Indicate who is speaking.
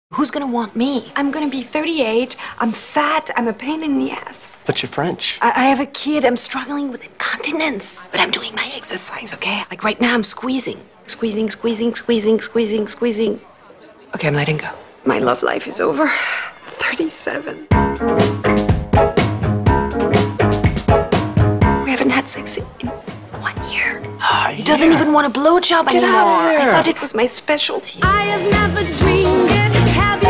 Speaker 1: Who's gonna want me? I'm gonna be 38, I'm fat, I'm a pain in the ass.
Speaker 2: But you're French.
Speaker 1: I have a kid, I'm struggling with incontinence. But I'm doing my exercise, okay? Like right now I'm squeezing. Squeezing. Okay, I'm letting go. My love life is over. 37. We haven't had sex in 1 year. He doesn't even want a blowjob anymore.
Speaker 2: Get out of here.
Speaker 1: I thought it was my specialty.
Speaker 3: I have never dreamed it. Have you